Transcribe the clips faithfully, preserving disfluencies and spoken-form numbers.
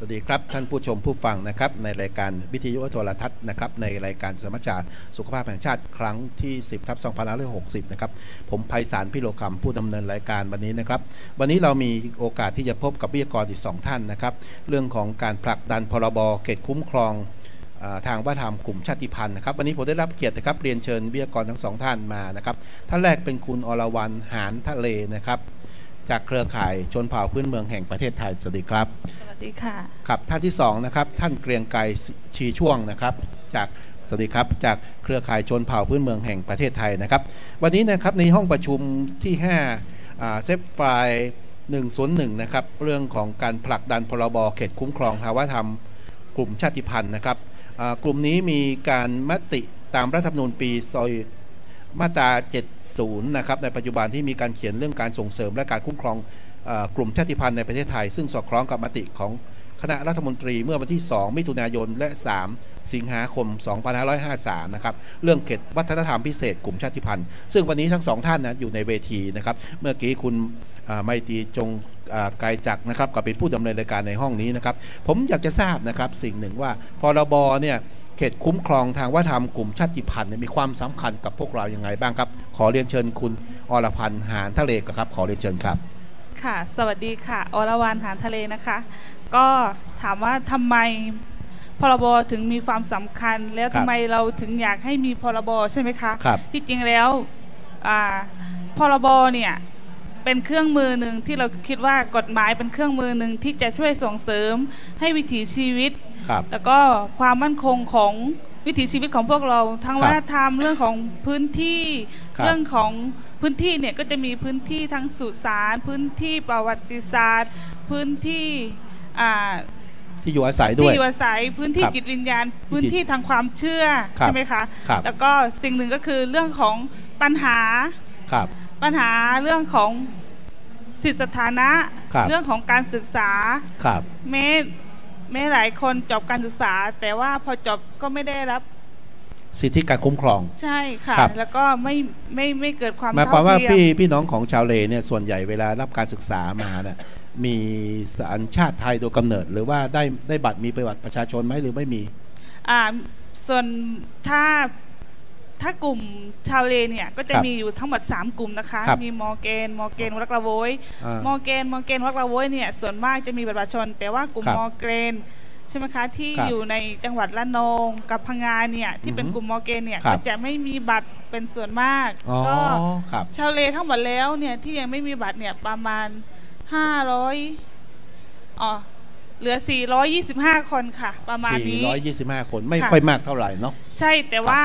วัสดีครับท่านผู้ชมผู้ฟังนะครับในรายการวิทยุโทรทัศน์นะครับในรายการสมัชชาสุขภาพแห่งชาติครั้งที่สิบทับสองพันห้าร้อยหกสิบนะครับผมไพศาลพิโรคำผู้ดำเนินรายการวันนี้นะครับวันนี้เรามีโอกาสที่จะพบกับวิทยากรอีกสองท่านนะครับเรื่องของการผลักดันพรบเขตคุ้มครองทางวัฒนธรรมกลุ่มชาติพันธุ์นะครับวันนี้ผมได้รับเกียรตินะครับเรียนเชิญวิทยากรทั้งสองท่านมานะครับท่านแรกเป็นคุณอรวรรณหานทะเลนะครับจากเครือข่ายชนเผ่าพื้นเมืองแห่งประเทศไทยสวัสดีครับสวัสดีค่ะครับท่านที่สองนะครับท่านเกรียงไกรชีช่วงนะครับจากสวัสดีครับจากเครือข่ายชนเผ่าพื้นเมืองแห่งประเทศไทยนะครับวันนี้นะครับในห้องประชุมที่ห้าเซฟไฟล์หนึ่งศูนย์หนึ่งนะครับเรื่องของการผลักดันพรบเขตคุ้มครองทางวัฒนธรรมกลุ่มชาติพันธุ์นะครับกลุ่มนี้มีการมติตามรัฐธรรมนูญปีซอยมาตราเจ็ดสิบนะครับในปัจจุบันที่มีการเขียนเรื่องการส่งเสริมและการคุ้มครองกลุ่มชาติพันธุ์ในประเทศไทยซึ่งสอดคล้องกับมติของคณะรัฐมนตรีเมื่อวันที่สองมิถุนายนและสามสิงหาคมสองพันห้าร้อยห้าสิบสามนะครับเรื่องเขตวัฒนธรรมพิเศษกลุ่มชาติพันธุ์ซึ่งวันนี้ทั้งสองท่านนะอยู่ในเวทีนะครับเมื่อกี้คุณไมตรีจงไกรจักรนะครับก็เป็นผู้ดำเนินรายการในห้องนี้นะครับผมอยากจะทราบนะครับสิ่งหนึ่งว่าพรบเนี่ยเขตคุ้มครองทางวัฒนธรรมกลุ่มชาติพันธุ์มีความสำคัญกับพวกเราอย่างไรบ้างครับขอเรียนเชิญคุณอรพันธ์หานทะเลครับขอเรียนเชิญครับค่ะสวัสดีค่ะอรวรรณหานทะเลนะคะก็ถามว่าทำไมพรบถึงมีความสำคัญแล้วทำไมเราถึงอยากให้มีพรบใช่ไหมคะที่จริงแล้วพรบเนี่ยเป็นเครื่องมือหนึ่งที่เราคิดว่ากฎหมายเป็นเครื่องมือหนึ่งที่จะช่วยส่งเสริมให้วิถีชีวิตแล้วก็ความมั่นคงของวิถีชีวิตของพวกเราทั้งวัฒนธรรมเรื่องของพื้นที่เรื่องของพื้นที่เนี่ยก็จะมีพื้นที่ทั้งสุสานพื้นที่ประวัติศาสตร์พื้นที่ที่อยู่อาศัยด้วยที่อยู่อาศัยพื้นที่จิตวิญญาณพื้นที่ทางความเชื่อใช่ไหมคะแล้วก็สิ่งหนึ่งก็คือเรื่องของปัญหาปัญหาเรื่องของสิทธิสถานะเรื่องของการศึกษาแม้แม้หลายคนจบการศึกษาแต่ว่าพอจบก็ไม่ได้รับสิทธิการคุ้มครองใช่ค่ะแล้วก็ไม่ไม่ไม่เกิดความหมายความว่าพี่พี่น้องของชาวเลเนี่ยส่วนใหญ่เวลารับการศึกษามาเนี่ยมีสัญชาติไทยโดยกำเนิดหรือว่าได้ได้บัตรมีประวัติประชาชนไหมหรือไม่มีอ่าส่วนถ้าถ้ากลุ่มชาวเลเนี่ยก็จะมีอยู่ทั้งหมดสามกลุ่มนะคะมีมอร์แกนมอร์แกนวักละโวยมอร์แกนมอร์แกนวักละโวยเนี่ยส่วนมากจะมีบัตรประชาชนแต่ว่ากลุ่มมอร์แกนใช่ไหมคะที่อยู่ในจังหวัดละนองกับพังงาเนี่ยที่เป็นกลุ่มมอร์แกนเนี่ยก็จะไม่มีบัตรเป็นส่วนมากก็ชาวเลทั้งหมดแล้วเนี่ยที่ยังไม่มีบัตรเนี่ยประมาณห้าร้อยอ๋อเหลือสี่ร้อยยี่สิบห้าคนค่ะประมาณนี้สี่ร้อยยี่สิบห้าคนไม่ค่อยมากเท่าไหร่เนาะใช่แต่ว่า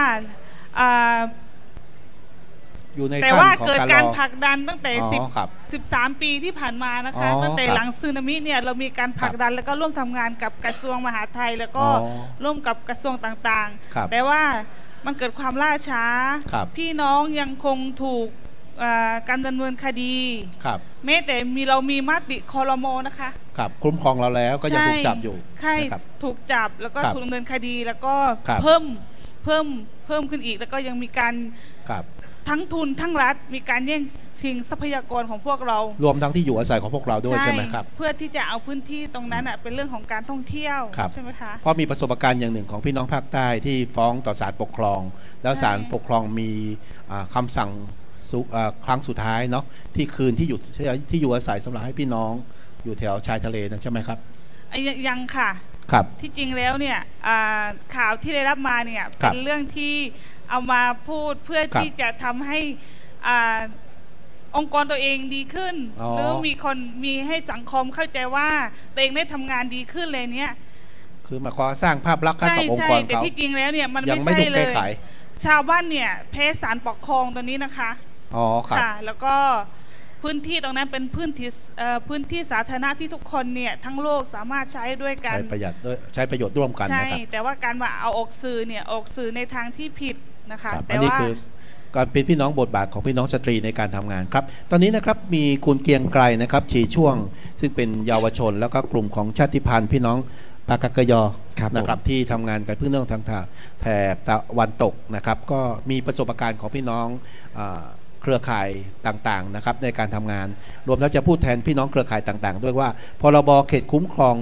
แต่ว่าเกิดการผลักดันตั้งแต่สิบ สิบสามปีที่ผ่านมานะคะตั้งแต่หลังสึนามิเนี่ยเรามีการผลักดันแล้วก็ร่วมทำงานกับกระทรวงมหาดไทยแล้วก็ร่วมกับกระทรวงต่างๆแต่ว่ามันเกิดความล่าช้าพี่น้องยังคงถูกการดำเนินคดีแม้แต่มีเรามีมติครม.นะคะครับคุ้มครองเราแล้วก็ยังถูกจับอยู่ใช่ถูกจับแล้วก็ถูกดำเนินคดีแล้วก็เพิ่มเพิ่มเพิ่มขึ้นอีกแล้วก็ยังมีการทั้งทุนทั้งรัฐมีการแย่งชิงทรัพยากรของพวกเรารวมทั้งที่อยู่อาศัยของพวกเราด้วยใช่ไหมครับเพื่อที่จะเอาพื้นที่ตรงนั้นอ่ะเป็นเรื่องของการท่องเที่ยวใช่ไหมคะเพราะมีประสบการณ์อย่างหนึ่งของพี่น้องภาคใต้ที่ฟ้องต่อศาลปกครองแล้วศาลปกครองมีคำสั่งครั้งสุดท้ายเนาะที่คืนที่อยู่ที่อยู่อาศัยสำหรับให้พี่น้องอยู่แถวชายทะเลนั่นใช่ไหมครับยังค่ะที่จริงแล้วเนี่ยข่าวที่ได้รับมาเนี่ยเป็นเรื่องที่เอามาพูดเพื่อที่จะทำให้องค์กรตัวเองดีขึ้นหรือมีคนมีให้สังคมเข้าใจว่าตัวเองได้ทำงานดีขึ้นเลยเนี่ยคือมาขอสร้างภาพลักษณ์ให้กับองค์กรเขาแต่ที่จริงแล้วเนี่ยมันไม่ใช่เลยชาวบ้านเนี่ยแพ้ศาลปกครองตัวนี้นะคะอ๋อค่ะแล้วก็พื้นที่ตรงนั้นเป็นพื้นที่พื้นที่สาธารณะที่ทุกคนเนี่ยทั้งโลกสามารถใช้ด้วยกันใช้ประหยัดด้วยใช้ประโยชน์ร่วมกันนะครับใช่แต่ว่าการมาเอาออกสื่อเนี่ยออกสื่อในทางที่ผิดนะคะแต่ว่าการเป็นพี่น้องบทบาทของพี่น้องสตรีในการทำงานครับตอนนี้นะครับมีคุณเกียงไกรนะครับชีช่วงซึ่งเป็นเยาวชนแล้วก็กลุ่มของชาติพันธุ์พี่น้องปากกยอนะครับที่ทำงานกับพี่น้องทางแถบตะวันตกนะครับก็มีประสบการณ์ของพี่น้องเครือข่ายต่างๆนะครับในการทำงานรวมทั้งจะพูดแทนพี่น้องเครือข่ายต่างๆด้วยว่าพรบเขตคุ้มครอง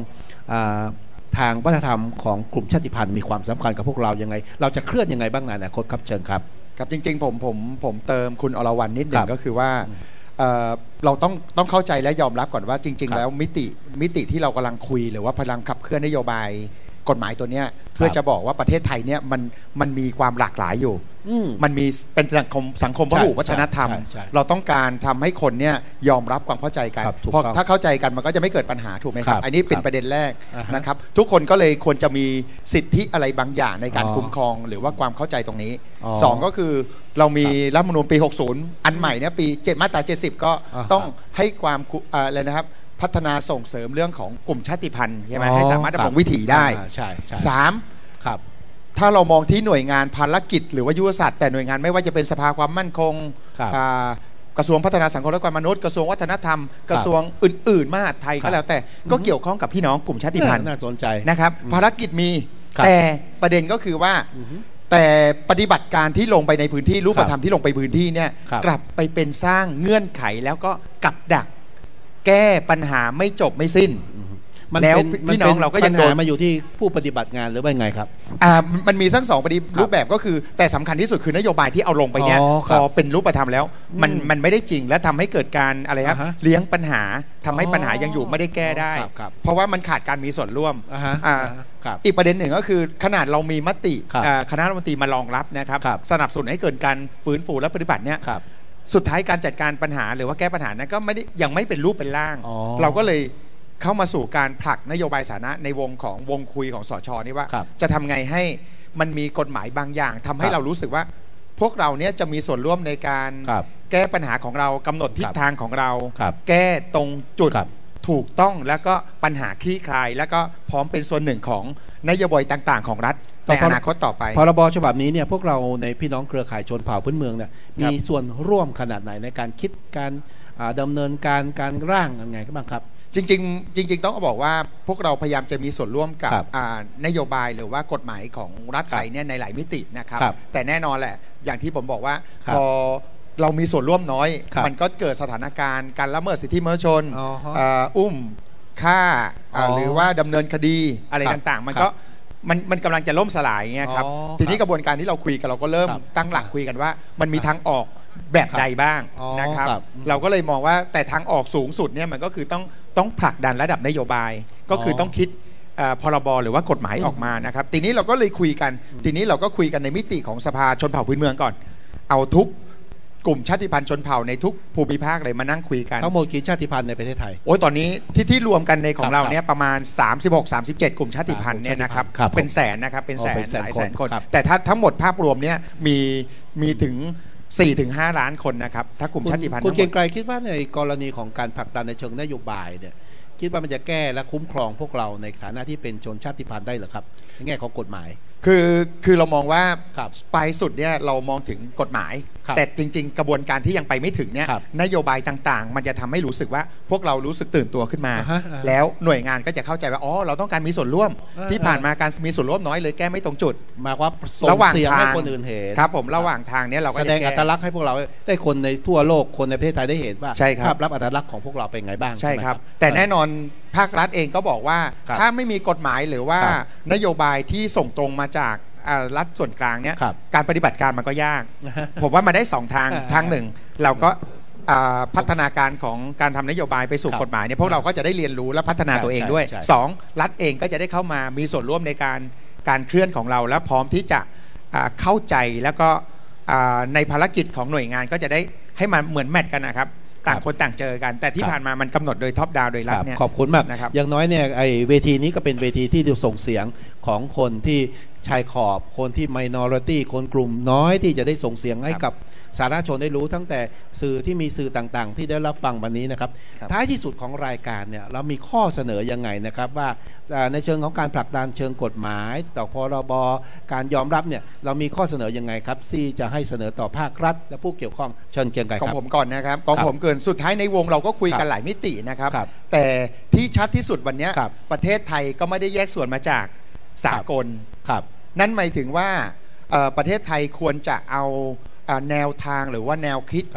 ทางวัฒนธรรมของกลุ่มชาติพันธุ์มีความสำคัญกับพวกเรายังไงเราจะเคลื่อนยังไงบ้างในอนาคตครับเชิญครับครับจริงๆผมผมผมเติมคุณอรวรรณนิดหนึ่งก็คือว่าเราต้องต้องเข้าใจและยอมรับก่อนว่าจริงๆแล้วมิติมิติที่เรากำลังคุยหรือว่าพลังขับเคลื่อนนโยบายกฎหมายตัวนี้เพื่อจะบอกว่าประเทศไทยเนี่ยมันมันมีความหลากหลายอยู่มันมีเป็นสังคมสังคมพหุวัฒนธรรมเราต้องการทำให้คนเนี่ยยอมรับความเข้าใจกันเพราะถ้าเข้าใจกันมันก็จะไม่เกิดปัญหาถูกไหมครับอันนี้เป็นประเด็นแรกนะครับทุกคนก็เลยควรจะมีสิทธิอะไรบางอย่างในการคุ้มครองหรือว่าความเข้าใจตรงนี้สองก็คือเรามีรัฐธรรมนูญปีหกสิบอันใหม่เนี่ยปีเจ็ดมาตราเจ็ดสิบก็ต้องให้ความอะไรนะครับพัฒนาส่งเสริมเรื่องของกลุ่มชาติพันธุ์ใช่ไหมให้สามารถดำรงวิถีได้สามครับถ้าเรามองที่หน่วยงานภารกิจหรือว่ายุทธศาสตร์แต่หน่วยงานไม่ว่าจะเป็นสภาความมั่นคงกระทรวงพัฒนาสังคมและความมนุษย์กระทรวงวัฒนธรรมกระทรวงอื่นๆมหาดไทยก็แล้วแต่ก็เกี่ยวข้องกับพี่น้องกลุ่มชาติพันธุ์น่าสนใจนะครับภารกิจมีแต่ประเด็นก็คือว่าแต่ปฏิบัติการที่ลงไปในพื้นที่รูปธรรมที่ลงไปพื้นที่เนี่ยกลับไปเป็นสร้างเงื่อนไขแล้วก็กับดักแก้ปัญหาไม่จบไม่สิ้นแล้วพี่น้องเราก็ยังโดนมาอยู่ที่ผู้ปฏิบัติงานหรือว่าไงครับอ่ามันมีทั้งสองปฏิรูปแบบก็คือแต่สำคัญที่สุดคือนโยบายที่เอาลงไปเนี่ยพอเป็นรูปธรรมแล้วมันมันไม่ได้จริงและทำให้เกิดการอะไรครับเลี้ยงปัญหาทำให้ปัญหายังอยู่ไม่ได้แก้ได้เพราะว่ามันขาดการมีส่วนร่วมอีกประเด็นหนึ่งก็คือขนาดเรามีมติคณะรัฐมนตรีมารองรับนะครับสนับสนุนให้เกิดการฟื้นฟูและปฏิบัติเนี่ยสุดท้ายการจัดการปัญหาหรือว่าแก้ปัญหานั้นก็ไม่ได้ยังไม่เป็นรูปเป็นร่างเราก็เลยเข้ามาสู่การผลักนโยบายสาธารณะในวงของวงคุยของสช.นี่ว่าจะทำไงให้มันมีกฎหมายบางอย่างทำให้เรารู้สึกว่าพวกเราเนี่ยจะมีส่วนร่วมในการแก้ปัญหาของเรากำหนดทิศทางของเราแก้ตรงจุดถูกต้องแล้วก็ปัญหาคลี่คลายแล้วก็พร้อมเป็นส่วนหนึ่งของนโยบายต่างๆของรัฐในอนาคตต่อไปพรบฉบับนี้เนี่ยพวกเราในพี่น้องเครือข่ายชนเผ่าพื้นเมืองเนี่ยมีส่วนร่วมขนาดไหนในการคิดการดำเนินการการร่างยังไงบ้างครับจริงๆจริงๆต้องบอกว่าพวกเราพยายามจะมีส่วนร่วมกับนโยบายหรือว่ากฎหมายของรัฐไทยเนี่ยในหลายมิตินะครับแต่แน่นอนแหละอย่างที่ผมบอกว่าพอเรามีส่วนร่วมน้อยมันก็เกิดสถานการณ์การละเมิดสิทธิมนุษยชนอุ้มฆ่าหรือว่าดำเนินคดีอะไรต่างๆมันก็มันมันกำลังจะล่มสลายเงี้ยครับทีนี้กระบวนการที่เราคุยกันเราก็เริ่มตั้งหลักคุยกันว่ามันมีทางออกแบบใดบ้างนะครับเราก็เลยมองว่าแต่ทางออกสูงสุดเนี่ยมันก็คือต้องต้องผลักดันระดับนโยบายก็คือต้องคิดพรบหรือว่ากฎหมายออกมานะครับทีนี้เราก็เลยคุยกันทีนี้เราก็คุยกันในมิติของสภาชนเผ่าพื้นเมืองก่อนเอาทุกกลุ่มชาติพันธุ์ชนเผ่าในทุกภูมิภาคเลยมานั่งคุยกันทั้งหมดกี่ชาติพันธุ์ในประเทศไทยโอ้ยตอนนี้ที่ที่รวมกันในของเราเนี่ยประมาณสามสิบหก สามสิบเจ็ด กลุ่มชาติพันธุ์เนี่ยนะครับเป็นแสนนะครับเป็นแสนหลายแสนคนแต่ถ้าทั้งหมดภาพรวมเนี่ยมีมีถึงสี่ถึงห้าล้านคนนะครับถ้ากลุ่มชาติพันธุ์คุณเกรียงไกรคิดว่าในกรณีของการผลักดันในเชิงนโยบายเนี่ยคิดว่ามันจะแก้และคุ้มครองพวกเราในฐานะที่เป็นชนชาติพันธุ์ได้หรือครับในแง่ของกฎหมายคือคือเรามองว่าปลายสุดเนี่ยเรามองถึงกฎหมายแต่จริงๆกระบวนการที่ยังไปไม่ถึงเนี่ยนโยบายต่างๆมันจะทำให้รู้สึกว่าพวกเรารู้สึกตื่นตัวขึ้นมาแล้วหน่วยงานก็จะเข้าใจว่าอ๋อเราต้องการมีส่วนร่วมที่ผ่านมาการมีส่วนร่วมน้อยเลยแก้ไม่ตรงจุดมาว่าระหว่างทางให้คนอื่นเห็นครับผมระหว่างทางเนี่ยเราก็แสดงอัตลักษณ์ให้พวกเราได้คนในทั่วโลกคนในประเทศไทยได้เห็นว่าภาพลักษณ์อัตลักษณ์ของพวกเราเป็นไงบ้างใช่ครับแต่แน่นอนภาครัฐเองก็บอกว่าถ้าไม่มีกฎหมายหรือว่านโยบายที่ส่งตรงมาจากรัฐส่วนกลางเนี่ยการปฏิบัติการมันก็ยากผมว่ามาได้สองทางทางหนึ่งเราก็พัฒนาการของการทำนโยบายไปสู่กฎหมายเนี่ยพวกเราก็จะได้เรียนรู้และพัฒนาตัวเองด้วยสองรัฐเองก็จะได้เข้ามามีส่วนร่วมในการการเคลื่อนของเราและพร้อมที่จะเข้าใจแล้วก็ในภารกิจของหน่วยงานก็จะได้ให้มันเหมือนแมทกันนะครับต่างคนต่างเจอกันแต่ที่ผ่านมามันกำหนดโดยท็อปดาวโดยรัฐเนี่ยขอบคุณมากนะครับอย่างน้อยเนี่ยไอเวทีนี้ก็เป็นเวทีที่ส่งเสียงของคนที่ชายขอบคนที่ minority คนกลุ่มน้อยที่จะได้ส่งเสียงให้กับสาธารณชนได้รู้ตั้งแต่สื่อที่มีสื่อต่างๆที่ได้รับฟังวันนี้นะครับท้ายที่สุดของรายการเนี่ยเรามีข้อเสนอยังไงนะครับว่าในเชิงของการผลักดันเชิงกฎหมายต่อพรบการยอมรับเนี่ยเรามีข้อเสนอยังไงครับที่จะให้เสนอต่อภาครัฐและผู้เกี่ยวข้องเชิญเกียงไกรครับของผมก่อนนะครับของผมเกินสุดท้ายในวงเราก็คุยกันหลายมิตินะครับแต่ที่ชัดที่สุดวันนี้ประเทศไทยก็ไม่ได้แยกส่วนมาจากสากลนั่นหมายถึงว่าประเทศไทยควรจะเอาแนวทางหรือว่าแนวคิดกรอบก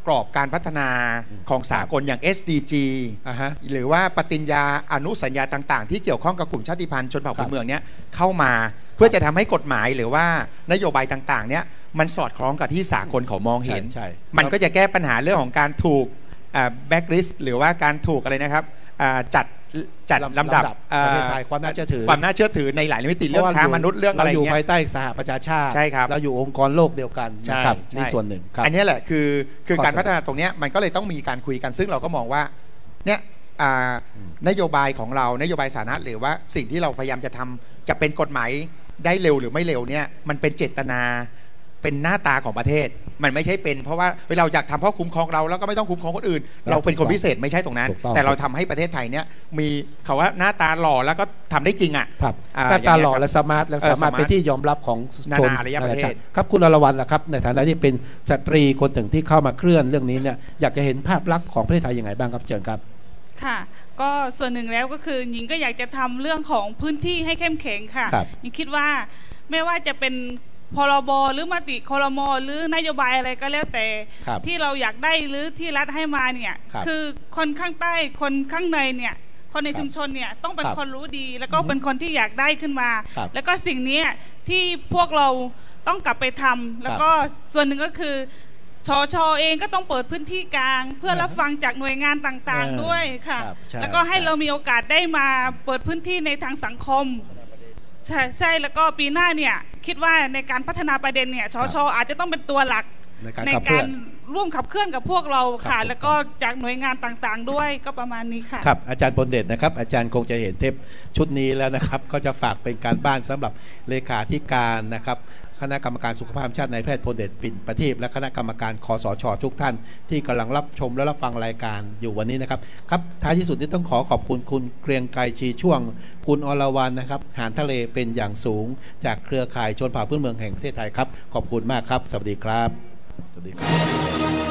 รอบการพัฒนาของสากลอย่าง เอส ดี จีอ่าฮะหรือว่าปฏิญญาอนุสัญญาต่างๆที่เกี่ยวข้องกับกลุ่มชาติพันธุ์ชนเผ่าพื้นเมืองเนี้ยเข้ามาเพื่อจะทำให้กฎหมายหรือว่านโยบายต่างๆเนี้ยมันสอดคล้องกับที่สากลเขามองเห็นมันก็จะแก้ปัญหาเรื่องของการถูกแบ็คลิสต์หรือว่าการถูกอะไรนะครับจัดจัดลำดับประเทศไทยความน่าเชื่อถือความน่าเชื่อถือในหลายมิติเรื่องค้ามนุษย์เรื่องอะไรเงี้ยเราอยู่ภายใต้สหประชาชาติใช่ครับเราอยู่องค์กรโลกเดียวกันนะครับนี่ส่วนหนึ่งอันนี้แหละคือคือการพัฒนาตรงนี้มันก็เลยต้องมีการคุยกันซึ่งเราก็มองว่าเนี่ยนโยบายของเรานโยบายสาธารณะหรือว่าสิ่งที่เราพยายามจะทำจะเป็นกฎหมายได้เร็วหรือไม่เร็วเนี่ยมันเป็นเจตนาเป็นหน้าตาของประเทศมันไม่ใช่เป็นเพราะว่าเราอยากทำเพราะคุ้มครองเราแล้วก็ไม่ต้องคุ้มครองคนอื่นเราเป็นคนพิเศษไม่ใช่ตรงนั้นแต่เราทำให้ประเทศไทยเนี่ยมีเขาว่าหน้าตาหล่อแล้วก็ทำได้จริงอ่ะหน้าตาหล่อและสมาร์ทและสามารถเป็นที่ยอมรับของชนอารยประเทศครับคุณอรวรรณล่ะครับในฐานะที่เป็นสตรีคนหนึ่งที่เข้ามาเคลื่อนเรื่องนี้เนี่ยอยากจะเห็นภาพลักษณ์ของประเทศไทยยังไงบ้างครับเชิญครับค่ะก็ส่วนหนึ่งแล้วก็คือหญิงก็อยากจะทำเรื่องของพื้นที่ให้เข้มแข็งค่ะหญิงคิดว่าไม่ว่าจะเป็นพรบหรือมติครมหรือนโยบายอะไรก็แล้วแต่ที่เราอยากได้หรือที่รัฐให้มาเนี่ยคือคนข้างใต้คนข้างในเนี่ยคนในชุมชนเนี่ยต้องเป็นคนรู้ดีแล้วก็เป็นคนที่อยากได้ขึ้นมาแล้วก็สิ่งนี้ที่พวกเราต้องกลับไปทำแล้วก็ส่วนหนึ่งก็คือชชเองก็ต้องเปิดพื้นที่กลางเพื่อรับฟังจากหน่วยงานต่างๆด้วยค่ะแล้วก็ให้เรามีโอกาสได้มาเปิดพื้นที่ในทางสังคมใช่ใช่แล้วก็ปีหน้าเนี่ยคิดว่าในการพัฒนาประเด็นเนี่ยชชอาจจะต้องเป็นตัวหลักในการร่วมขับเคลื่อนกับพวกเราค่ะแล้วก็จากหน่วยงานต่างๆด้วยก็ประมาณนี้ค่ะครับอาจารย์พลเดชนะครับอาจารย์คงจะเห็นเทปชุดนี้แล้วนะครับก็จะฝากเป็นการบ้านสำหรับเลขาธิการนะครับคณะกรรมการสุขภาพชาตินายแพทย์พลเดชปิ่นประทีปและคณะกรรมการคสช.ทุกท่านที่กำลังรับชมและรับฟังรายการอยู่วันนี้นะครับครับท้ายที่สุดนี้ต้องขอขอบคุณคุณเกรียงไกรชีช่วงคุณอรวรรณนะครับหานทะเลเป็นอย่างสูงจากเครือข่ายชนเผ่าพื้นเมืองแห่งประเทศไทยครับขอบคุณมากครับสวัสดีครับสวัสดีครับ